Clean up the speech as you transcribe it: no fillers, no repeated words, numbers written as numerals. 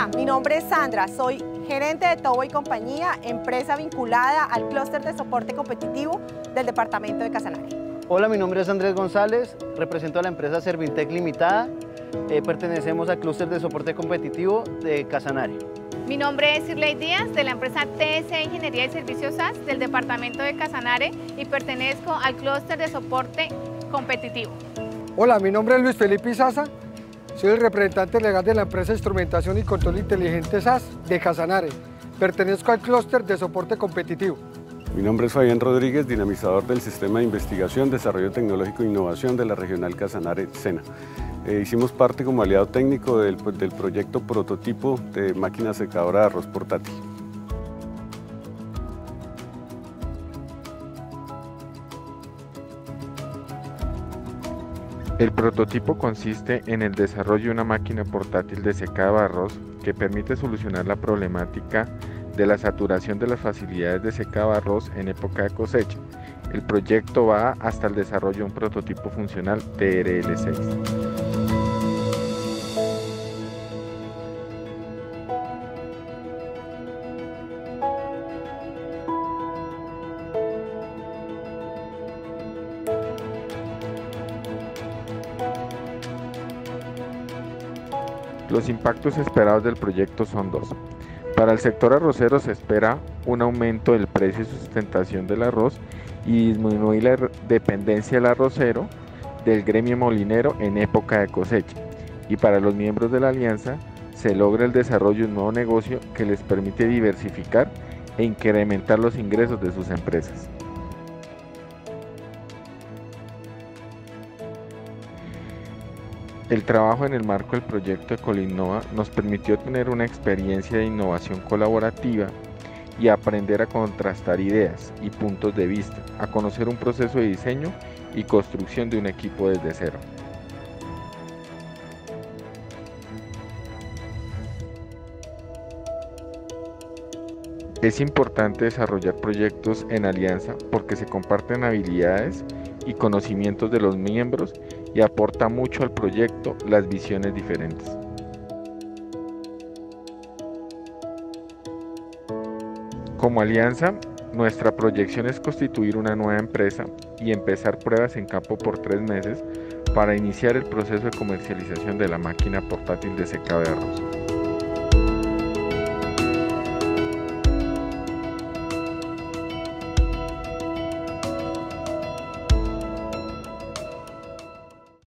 Hola, mi nombre es Sandra, soy gerente de Tobo y Compañía, empresa vinculada al clúster de soporte competitivo del departamento de Casanare. Hola, mi nombre es Andrés González, represento a la empresa Servintec Limitada, pertenecemos al clúster de soporte competitivo de Casanare. Mi nombre es Irley Díaz, de la empresa TSE Ingeniería y Servicios SAS del departamento de Casanare y pertenezco al clúster de soporte competitivo. Hola, mi nombre es Luis Felipe Izaza, soy el representante legal de la empresa Instrumentación y Control Inteligente SAS de Casanare. Pertenezco al clúster de soporte competitivo. Mi nombre es Fabián Rodríguez, dinamizador del Sistema de Investigación, Desarrollo Tecnológico e Innovación de la Regional Casanare SENA. Hicimos parte como aliado técnico del proyecto prototipo de máquina secadora de arroz portátil. El prototipo consiste en el desarrollo de una máquina portátil de secado de arroz que permite solucionar la problemática de la saturación de las facilidades de secado de arroz en época de cosecha. El proyecto va hasta el desarrollo de un prototipo funcional TRL6. Los impactos esperados del proyecto son dos. Para el sector arrocero se espera un aumento del precio y sustentación del arroz y disminuir la dependencia del arrocero del gremio molinero en época de cosecha. Y para los miembros de la alianza se logra el desarrollo de un nuevo negocio que les permite diversificar e incrementar los ingresos de sus empresas. El trabajo en el marco del proyecto Ecolinnova nos permitió tener una experiencia de innovación colaborativa y aprender a contrastar ideas y puntos de vista, a conocer un proceso de diseño y construcción de un equipo desde cero. Es importante desarrollar proyectos en alianza porque se comparten habilidades y conocimientos de los miembros y aporta mucho al proyecto las visiones diferentes. Como alianza, nuestra proyección es constituir una nueva empresa y empezar pruebas en campo por 3 meses para iniciar el proceso de comercialización de la máquina portátil de secado de arroz.